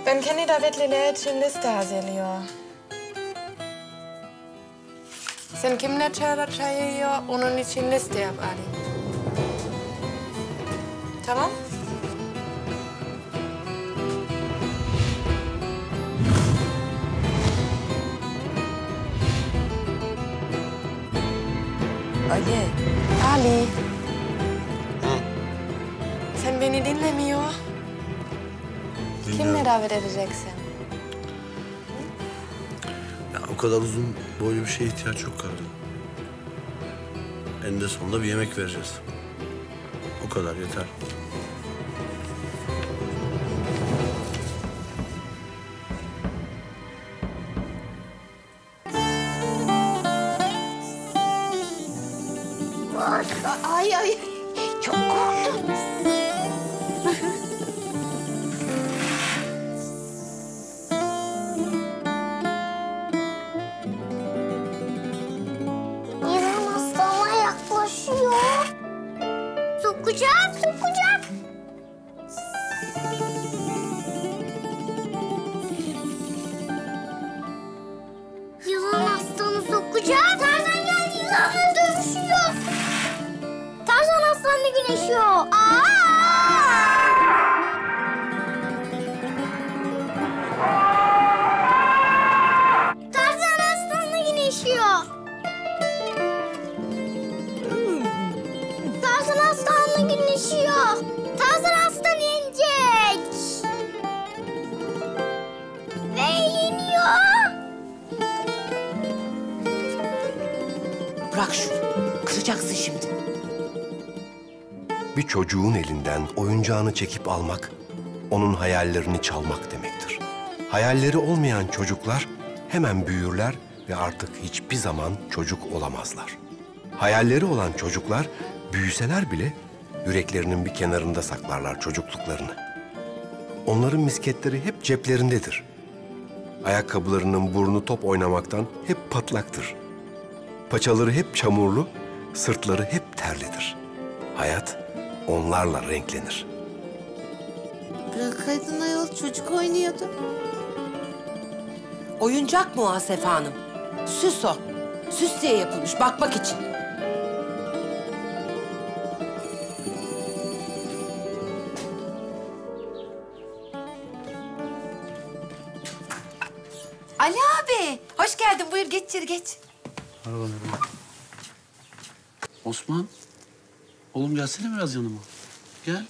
Ben kendi davetliler için liste hazırlıyor. Sen kimler çağırıyor, onun için liste yap Ali. Tamam? Ali. Ali. Hı? Sen beni dinlemiyor. Kimle davet edeceksin? Ya o kadar uzun boylu bir şeye ihtiyaç yok kardeşim. Eninde sonunda bir yemek vereceğiz. O kadar yeter. Ay ay. Çok korktum. Yılan hastama yaklaşıyor. Sokacak, sokacak. Yılan hastanı sokacak. Tarzan geldi, yılanla dövüşüyor. Tarzan aslanla güneşiyor. Tarzan aslanla güneşiyor. Tarzan aslanla güneşiyor. Tarzan aslan yenecek. Ve yeniyor. Bırak şunu. Kıracaksın şimdi. Bir çocuğun elinden oyuncağını çekip almak, onun hayallerini çalmak demektir. Hayalleri olmayan çocuklar hemen büyürler ve artık hiçbir zaman çocuk olamazlar. Hayalleri olan çocuklar büyüseler bile yüreklerinin bir kenarında saklarlar çocukluklarını. Onların misketleri hep ceplerindedir. Ayakkabılarının burnu top oynamaktan hep patlaktır. Paçaları hep çamurlu, sırtları hep terlidir. Hayat onlarla renklenir. Bırakaydın ayol, çocuk oynuyordu. Oyuncak mı o Asefe Hanım? Süs o. Süs diye yapılmış, bakmak için. Ali abi, hoş geldin. Buyur geç içeri geç. Merhaba. Osman. Oğlum gelsene biraz yanıma. Gel.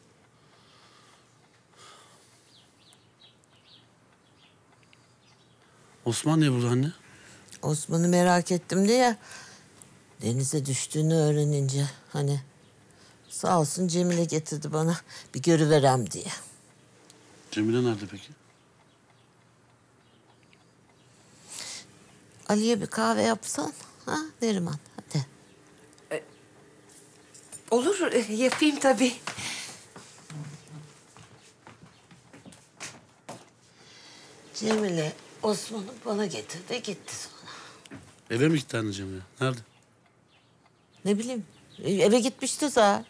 Osman niye burada anne? Osman'ı merak ettim diye denize düştüğünü öğrenince hani sağ olsun Cemile getirdi bana bir görüverem diye. Cemile nerede peki? Ali'ye bir kahve yapsan ha Neriman hadi. Olur, yapayım tabii. Cemile Osman'ı bana getirdi gitti sonra. Eve mi gitti anne Cemile? Nerede? Ne bileyim eve gitmişti zaten.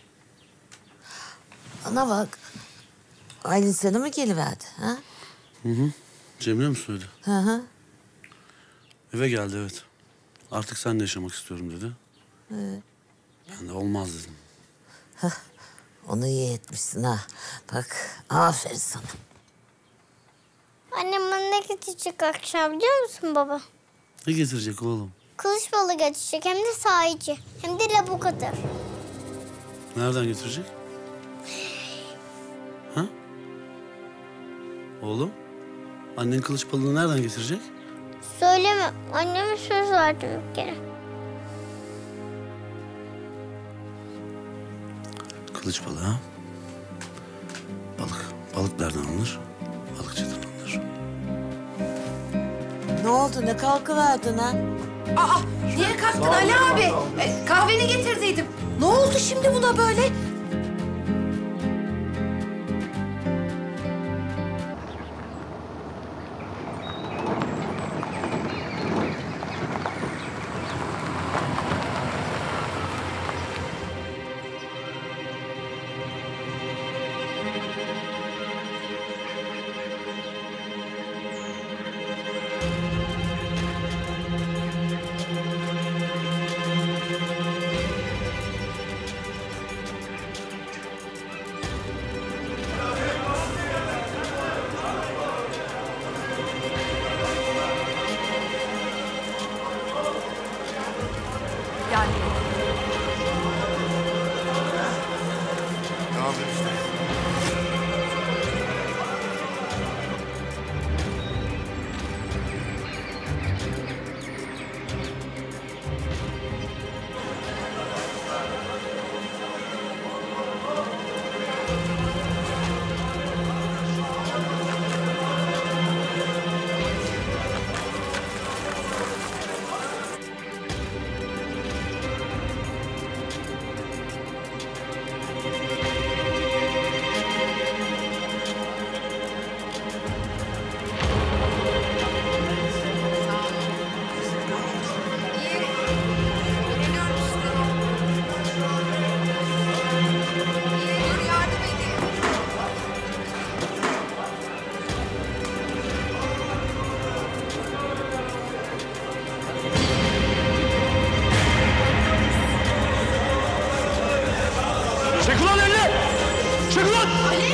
Ana bak Aylin sana mı geliverdi ha? Hı hı. Cemile mi söyledi? Hı hı. Eve geldi evet. Artık seninle yaşamak istiyorum dedi. Evet. Ben de olmaz dedim. Onu iyi etmişsin ha. Bak aferin sana. Annem bana ne getirecek akşam biliyor musun baba? Ne getirecek oğlum? Kılıç balığı getirecek hem de sahici. Hem de labukatör. Nereden getirecek? Ha? Oğlum? Annen kılıç balığını nereden getirecek? Söyleme. Anneme söz verdim bir kere. Kılıç balığı ha? Balık. Balık nereden alınır? Balıkçıdan alınır. Ne oldu ne kalkıverdin ha? Aa, niye kalktın Ali abi? Kahveni getirdiydim. Ne oldu şimdi buna böyle?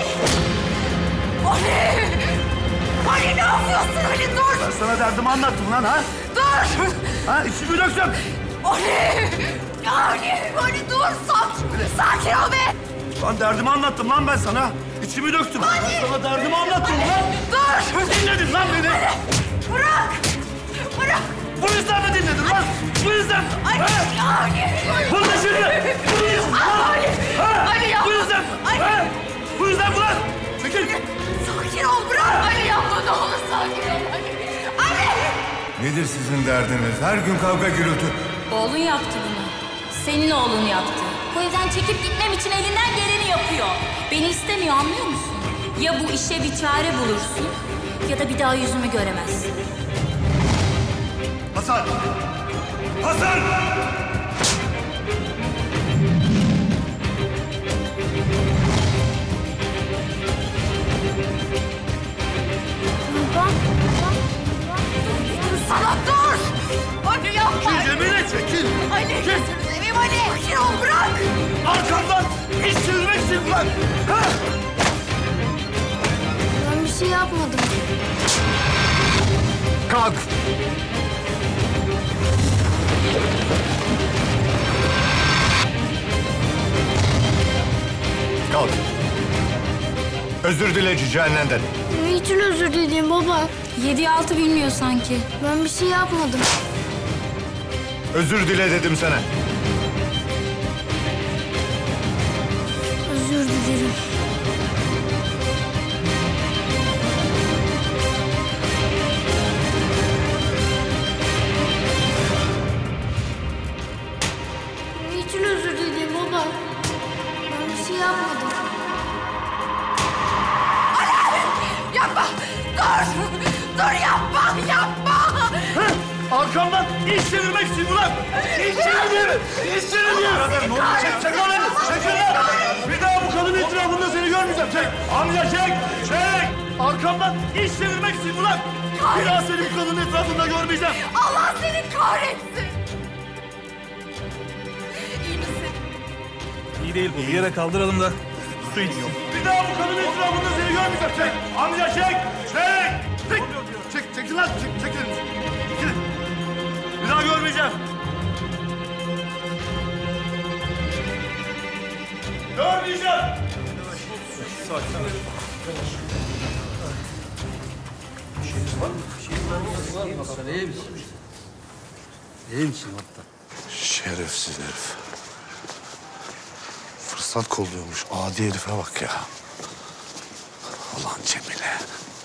Ali! Ali ne yapıyorsun Ali dur! Ben sana derdimi anlattım lan ha? Dur! Ha içimi döksem. Ali! Ali dur! Sakin ol be! Lan derdimi anlattım lan ben sana. İçimi döktüm. Ben sana derdimi anlattım lan. Dur! Dinledin lan beni. Bırak! Bırak! Bu yüzden mi dinledin lan? Bu yüzden. Ali! Ali! Bunu şimdi. Bu yüzden. Ali yapma! Bu yüzden. Ali! Bu yüzden ulan. Çekil. Sakin ol bırak! Ali yapma ne olur sakin ol Ali! Ali! Nedir sizin derdiniz? Her gün kavga gürültü. Oğlun yaptı bunu. Senin oğlun yaptı. Bu evden çekip gitmem için elinden geleni yapıyor. Beni istemiyor anlıyor musun? Ya bu işe bir çare bulursun ya da bir daha yüzümü göremezsin. Hasan. Hasan. Sana dur! Ali yapma! Cemile çekil. Ali gözünü seveyim Ali! Sakin ol bırak! Arkamdan iş çevirmeksin lan. Ha? Ben bir şey yapmadım. Kalk! Kalk! Özür dile Cici annenden. Niçin özür dileyim baba? 7-6 bilmiyor sanki. Ben bir şey yapmadım. Özür dile dedim sana. Özür dilerim. Niçin özür dileyim baba? Ben bir şey yapmadım. Yapma! Dur! Dur yapma! Yapma! Arkamdan iş çevirmeksin ulan. İş çeviriyorum. İş çeviriyorum. Çek lan elini. Çek lan. Bir daha bu kadın etrafında seni görmeyeceğim. Çek. Amca çek. Çek. Arkamdan iş çevirmeksin ulan. Bir daha seni bu kadının etrafında görmeyeceğim. Allah seni kahretsin! İyi misin? İyi değil bu. Bir yere kaldıralım da su içsin. Bir daha bu kadının etrafında seni görmeyeceğim. Çek. Amca çek. Çek. Çek. Çek. Çekil lan. Çekilin. Çekilin. Bir daha görmeyeceğim. Görmeyeceğim. Şerefsiz herif. Fırsat kolluyormuş. Adi herife bak ya. Ulan Cemile.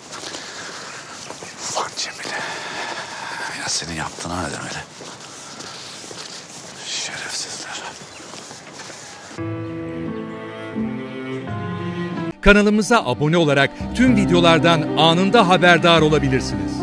Ulan Cemile. Ya senin yaptığına ne demeli? Şerefsizler. Kanalımıza abone olarak tüm videolardan anında haberdar olabilirsiniz.